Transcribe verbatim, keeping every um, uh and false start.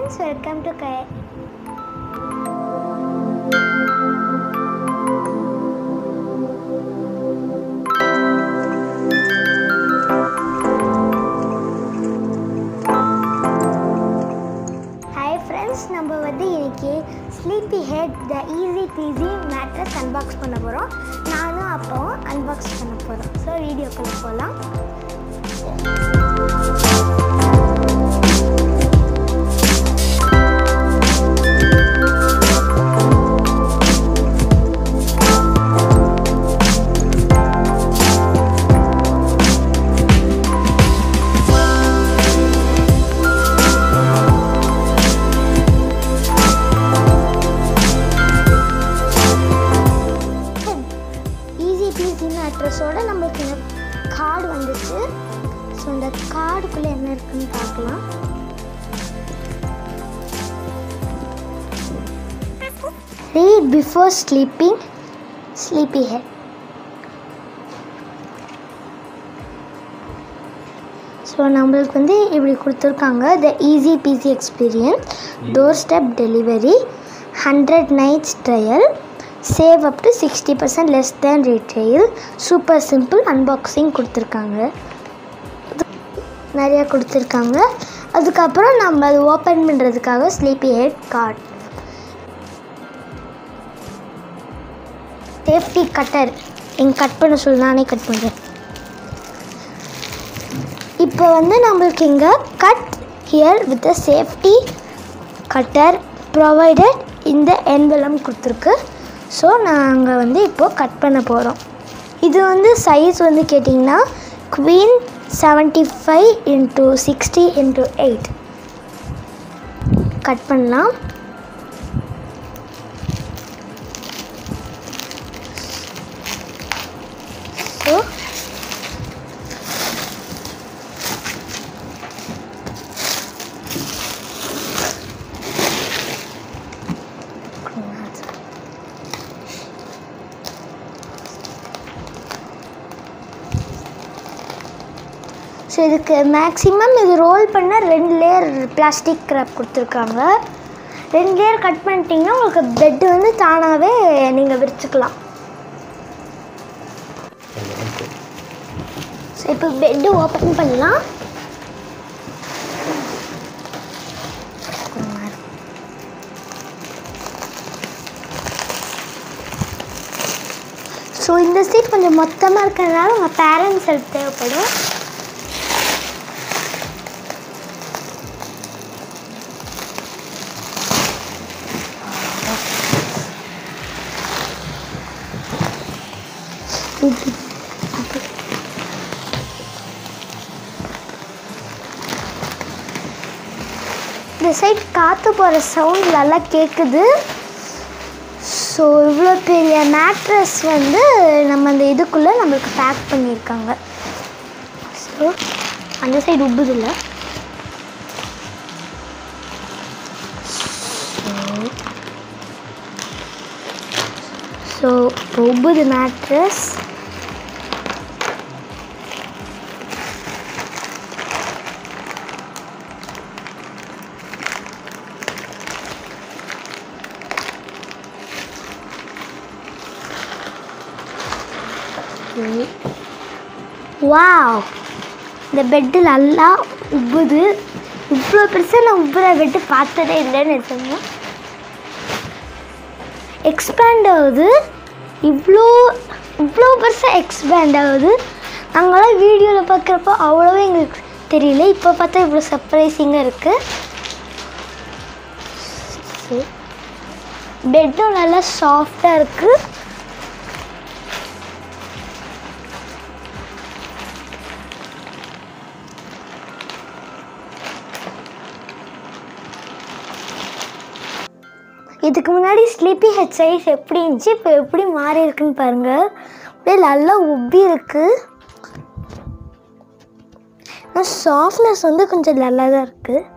friends, welcome to Kaya. Hi friends, நம்ம வந்து இன்னைக்கு Sleepy Head the easy peasy mattress unbox பண்ண போறோம். நானும் அப்பாவும் unbox பண்ண போறோம். So வீடியோக்குள்ள போலாம். மேட்ரஸோட நம்மளுக்கு இந்த கார்டு வந்துச்சு. ஸோ இந்த கார்டுக்குள்ளே என்ன இருக்குன்னு பார்க்கலாம். Read before sleeping, Sleepy Head. So நம்மளுக்கு வந்து இப்படி கொடுத்துருக்காங்க. The easy peasy experience, door step delivery, hundred nights trial, save up to sixty percent less than retail, super simple unboxing கொடுத்துருக்காங்க. நிறையா கொடுத்துருக்காங்க. அதுக்கப்புறம் நம்ம அது ஓப்பன் பண்ணுறதுக்காக Sleepy Head card, safety cutter, எங்கள் கட் பண்ண சொல்லி நானே கட் பண்ணுறேன். இப்போ வந்து நம்மளுக்கு இங்கே cut here with safety cutter provided இந்த என்வெலம் கொடுத்துருக்கு. ஸோ நாங்கள் வந்து இப்போது கட் பண்ண போகிறோம். இது வந்து சைஸ் வந்து கேட்டிங்கன்னா queen seventy five into sixty into eight cut பண்ணலாம். ஸோ ஸோ இதுக்கு மேக்ஸிமம் இது ரோல் பண்ண ரெண்டு லேயர் பிளாஸ்டிக் கிராப் கொடுத்துருக்காங்க. ரெண்டு லேயர் கட் பண்ணிட்டீங்கன்னா உங்களுக்கு பெட்டு வந்து தானாகவே நீங்கள் விரிச்சுக்கலாம். ஸோ இப்போ பெட்டு ஓப்பன் பண்ணலாம். ஸோ இந்த சீட் கொஞ்சம் மொத்தமாக இருக்கிறதுனால உங்கள் பேரண்ட்ஸ் ஹெல்ப் தேவைப்படும். இந்த சைட் காற்று போகிற சவுண்ட் நல்லா கேட்குது. ஸோ இவ்வளோ பெரிய மேட்ரஸ் வந்து நம்ம அந்த இதுக்குள்ளே நம்மளுக்கு பேக் பண்ணியிருக்காங்க. ஸோ அந்த சைடு உப்புதில்லை. ஸோ இப்போ உப்புது மேட்ரஸ். வாவ், இந்த பெட்டு நல்லா உப்புது. இவ்வளோ பெருசாக நான் உப்புற பெட்டு பார்த்ததே இல்லைன்னு சொன்னேன். எக்ஸ்பேண்ட் ஆகுது. இவ்வளோ இவ்வளோ பெருசாக எக்ஸ்பேண்ட் ஆகுது. நாங்களாம் வீடியோவில் பார்க்குறப்போ அவ்வளோவே எங்களுக்கு தெரியல. இப்போ பார்த்தா இவ்வளோ சர்ப்ரைசிங்காக இருக்குது. பெட்டும் நல்லா சாஃப்டாக இருக்குது. இதுக்கு முன்னாடி ஸ்லீப்பி ஹெட் சைஸ் எப்படி இருந்துச்சு, இப்போ எப்படி மாறி இருக்குன்னு பாருங்கள். அப்படியே நல்லா உப்பி இருக்குது. சாஃப்ட்னஸ் வந்து கொஞ்சம் நல்லா தான் இருக்குது.